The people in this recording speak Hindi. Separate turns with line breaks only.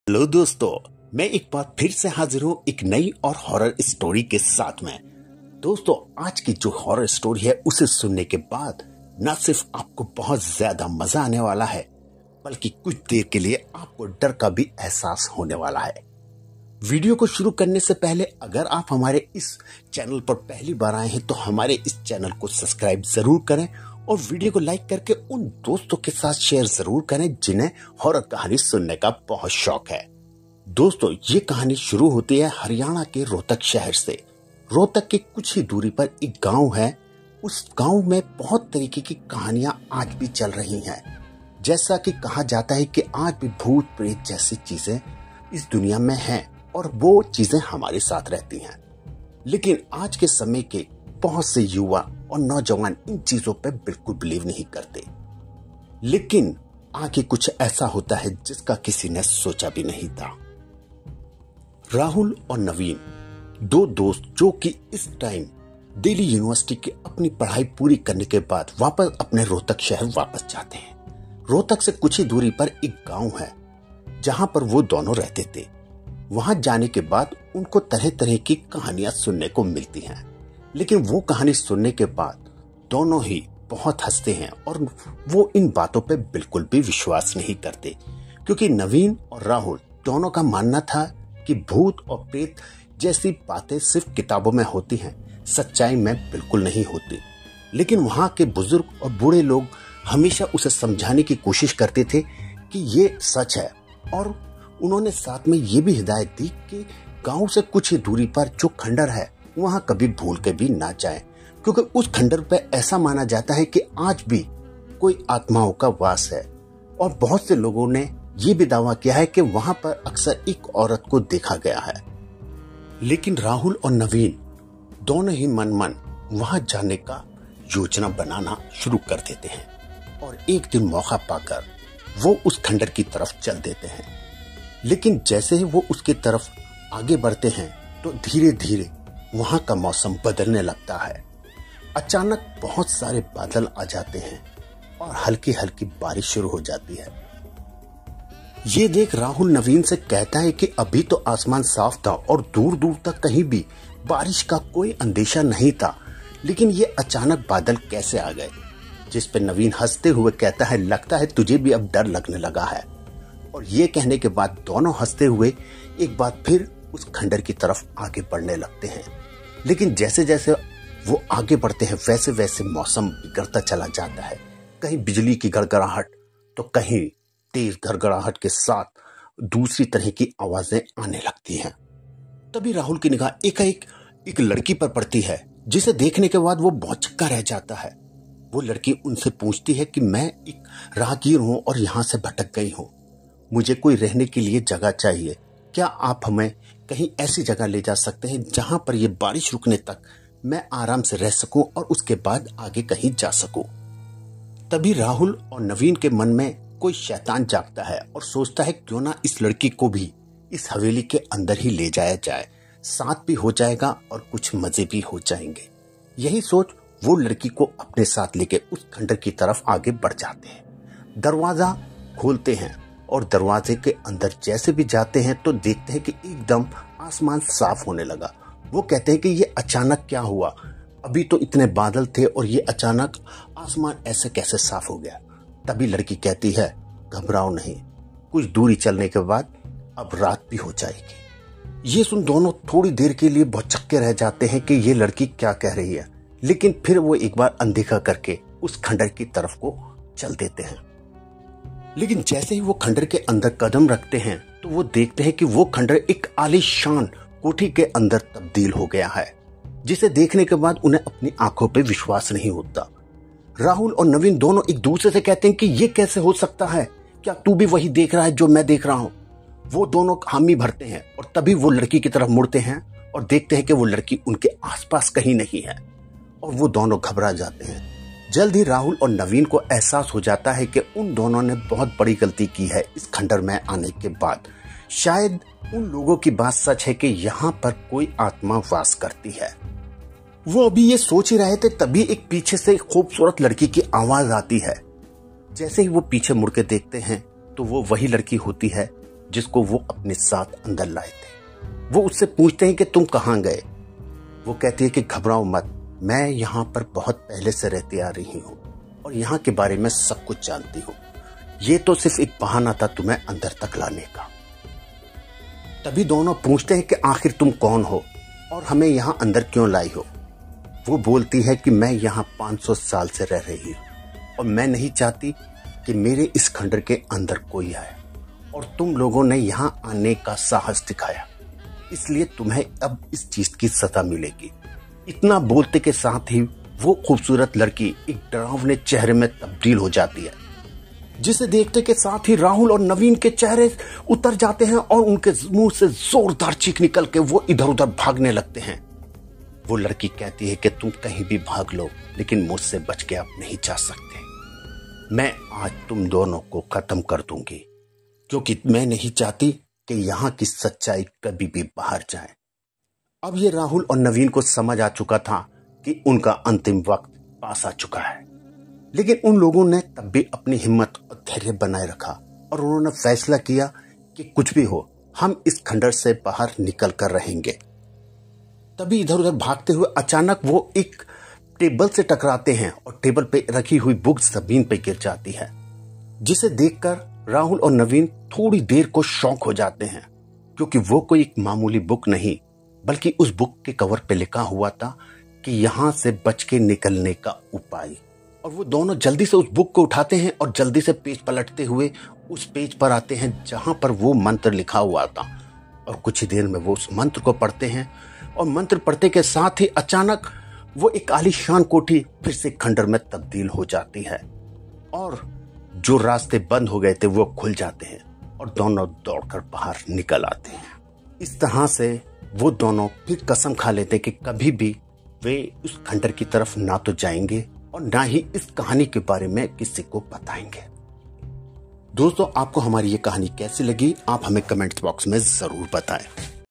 हेलो दोस्तों, मैं एक बार फिर से हाजिर हूँ एक नई और हॉरर स्टोरी के साथ में। दोस्तों, आज की जो हॉरर स्टोरी है उसे सुनने के बाद न सिर्फ आपको बहुत ज्यादा मजा आने वाला है, बल्कि कुछ देर के लिए आपको डर का भी एहसास होने वाला है। वीडियो को शुरू करने से पहले अगर आप हमारे इस चैनल पर पहली बार आए हैं तो हमारे इस चैनल को सब्सक्राइब जरूर करें और वीडियो को लाइक करके उन दोस्तों के साथ शेयर जरूर करें जिन्हें हॉरर कहानी सुनने का बहुत शौक है। दोस्तों, ये कहानी शुरू होती है हरियाणा के रोहतक शहर से। रोहतक के कुछ ही दूरी पर एक गांव है। उस गांव में बहुत तरीके की कहानियां आज भी चल रही हैं। जैसा कि कहा जाता है कि आज भी भूत प्रेत जैसी चीजें इस दुनिया में हैं और वो चीजें हमारे साथ रहती हैं। लेकिन आज के समय के बहुत से युवा और नौजवान इन चीजों पे बिल्कुल बिलीव नहीं करते। लेकिन आगे कुछ ऐसा होता है जिसका किसी ने सोचा भी नहीं था। राहुल और नवीन, दो दोस्त जो कि इस टाइम दिल्ली यूनिवर्सिटी की अपनी पढ़ाई पूरी करने के बाद वापस अपने रोहतक शहर वापस जाते हैं। रोहतक से कुछ ही दूरी पर एक गांव है जहां पर वो दोनों रहते थे। वहां जाने के बाद उनको तरह तरह की कहानियां सुनने को मिलती हैं, लेकिन वो कहानी सुनने के बाद दोनों ही बहुत हंसते हैं और वो इन बातों पे बिल्कुल भी विश्वास नहीं करते, क्योंकि नवीन और राहुल दोनों का मानना था कि भूत और प्रेत जैसी बातें सिर्फ किताबों में होती हैं, सच्चाई में बिल्कुल नहीं होती। लेकिन वहां के बुजुर्ग और बूढ़े लोग हमेशा उसे समझाने की कोशिश करते थे कि ये सच है, और उन्होंने साथ में ये भी हिदायत दी कि गांव से कुछ ही दूरी पर जो खंडर है वहां कभी भूल के भी ना जाएं, क्योंकि उस खंडर पे ऐसा माना जाता है कि आज भी कोई आत्माओं का वास है। और बहुत से लोगों ने ये भी दावा किया है कि वहां पर अक्सर एक औरत को देखा गया है। लेकिन राहुल और नवीन दोनों ही मन वहां जाने का योजना बनाना शुरू कर देते हैं और एक दिन मौका पाकर वो उस खंडर की तरफ चल देते हैं। लेकिन जैसे ही वो उसकी तरफ आगे बढ़ते हैं तो धीरे धीरे वहां का मौसम बदलने लगता है। अचानक बहुत सारे बादल आ जाते हैं और हल्की हल्की बारिश शुरू हो जाती है। ये देख राहुल नवीन से कहता है कि अभी तो आसमान साफ था और दूर दूर तक कहीं भी बारिश का कोई अंदेशा नहीं था, लेकिन ये अचानक बादल कैसे आ गए। जिस पे नवीन हंसते हुए कहता है, लगता है तुझे भी अब डर लगने लगा है। और ये कहने के बाद दोनों हंसते हुए एक बार फिर उस खंडर की तरफ आगे बढ़ने लगते हैं। लेकिन जैसे जैसे वो आगे बढ़ते हैं वैसे वैसे मौसम बिगड़ता चला जाता है। कहीं बिजली की गड़गड़ाहट तो कहीं तेज गड़गड़ाहट के साथ दूसरी तरह की आवाजें आने लगती हैं। तभी राहुल की निगाह एकाएक एक लड़की पर पड़ती है, जिसे देखने के बाद वो भौचक्का रह जाता है। वो लड़की उनसे पूछती है कि मैं एक राहगीर हूं और यहां से भटक गई हूं, मुझे कोई रहने के लिए जगह चाहिए। क्या आप हमें कहीं ऐसी जगह ले जा सकते हैं जहां पर ये बारिश रुकने तक मैं आराम से रह सकूं और उसके बाद आगे कहीं जा सकूं। तभी राहुल और नवीन के मन में कोई शैतान जागता है और सोचता है क्यों ना इस लड़की को भी इस हवेली के अंदर ही ले जाया जाए, साथ भी हो जाएगा और कुछ मजे भी हो जाएंगे। यही सोच वो लड़की को अपने साथ लेके उस खंडर की तरफ आगे बढ़ जाते हैं। दरवाजा खोलते हैं और दरवाजे के अंदर जैसे भी जाते हैं तो देखते हैं कि एकदम आसमान साफ होने लगा। वो कहते हैं कि ये अचानक क्या हुआ, अभी तो इतने बादल थे और ये अचानक आसमान ऐसे कैसे साफ हो गया। तभी लड़की कहती है, घबराओ नहीं, कुछ दूरी चलने के बाद अब रात भी हो जाएगी। ये सुन दोनों थोड़ी देर के लिए भौचक्के रह जाते हैं कि ये लड़की क्या कह रही है, लेकिन फिर वो एक बार अनदेखा करके उस खंडर की तरफ को चल देते हैं। लेकिन जैसे ही वो खंडर के अंदर कदम रखते हैं तो वो देखते हैं कि वो खंडर एक आलीशान कोठी के अंदर तब्दील हो गया है, जिसे देखने के बाद उन्हें अपनी आंखों पे विश्वास नहीं होता। राहुल और नवीन दोनों एक दूसरे से कहते हैं कि ये कैसे हो सकता है, क्या तू भी वही देख रहा है जो मैं देख रहा हूं। वो दोनों हामी भरते हैं और तभी वो लड़की की तरफ मुड़ते हैं और देखते हैं कि वो लड़की उनके आसपास कहीं नहीं है और वो दोनों घबरा जाते हैं। जल्द ही राहुल और नवीन को एहसास हो जाता है कि उन दोनों ने बहुत बड़ी गलती की है इस खंडर में आने के बाद। शायद उन लोगों की बात सच है कि यहाँ पर कोई आत्मा वास करती है। वो अभी ये सोच ही रहे थे तभी एक पीछे से एक खूबसूरत लड़की की आवाज आती है। जैसे ही वो पीछे मुड़ के देखते हैं तो वो वही लड़की होती है जिसको वो अपने साथ अंदर लाए थे। वो उससे पूछते हैं कि तुम कहाँ गए। वो कहती है कि घबराओ मत, मैं यहाँ पर बहुत पहले से रहती आ रही हूँ और यहाँ के बारे में सब कुछ जानती हूँ। ये तो सिर्फ एक बहाना था तुम्हें अंदर तक लाने का। तभी दोनों पूछते हैं कि आखिर तुम कौन हो और हमें यहाँ अंदर क्यों लाई हो। वो बोलती है कि मैं यहाँ 500 साल से रह रही हूँ और मैं नहीं चाहती कि मेरे इस खंडर के अंदर कोई आए, और तुम लोगों ने यहाँ आने का साहस दिखाया, इसलिए तुम्हें अब इस चीज की सजा मिलेगी। इतना बोलते के साथ ही वो खूबसूरत लड़की एक डरावने चेहरे में तब्दील हो जाती है, जिसे देखते के साथ ही राहुल और नवीन के चेहरे उतर जाते हैं और उनके मुंह से जोरदार चीख निकल के वो इधर उधर भागने लगते हैं। वो लड़की कहती है कि तुम कहीं भी भाग लो, लेकिन मुझसे बच के आप नहीं जा सकते। मैं आज तुम दोनों को खत्म कर दूंगी, क्योंकि मैं नहीं चाहती कि यहाँ की सच्चाई कभी भी बाहर जाए। अब ये राहुल और नवीन को समझ आ चुका था कि उनका अंतिम वक्त पास आ चुका है, लेकिन उन लोगों ने तब भी अपनी हिम्मत और धैर्य बनाए रखा और उन्होंने फैसला किया कि कुछ भी हो, हम इस खंडर से बाहर निकल कर रहेंगे। तभी इधर उधर भागते हुए अचानक वो एक टेबल से टकराते हैं और टेबल पे रखी हुई बुक जमीन पे गिर जाती है, जिसे देखकर राहुल और नवीन थोड़ी देर को शॉक हो जाते हैं, क्योंकि वो कोई एक मामूली बुक नहीं, बल्कि उस बुक के कवर पे लिखा हुआ था कि यहां से बच के निकलने का उपाय। और वो दोनों जल्दी से उस बुक को उठाते हैं और जल्दी से पेज पलटते हुए उस पेज पर आते हैं जहां पर वो मंत्र लिखा हुआ था, और कुछ ही देर में वो उस मंत्र को पढ़ते हैं और मंत्र पढ़ते के साथ ही अचानक वो एक आलीशान कोठी फिर से खंडर में तब्दील हो जाती है और जो रास्ते बंद हो गए थे वो खुल जाते हैं और दोनों दौड़कर बाहर निकल आते हैं। इस तरह से वो दोनों फिर कसम खा लेते हैं कि कभी भी वे उस खंडर की तरफ ना तो जाएंगे और ना ही इस कहानी के बारे में किसी को बताएंगे। दोस्तों, आपको हमारी ये कहानी कैसी लगी, आप हमें कमेंट बॉक्स में जरूर बताएं।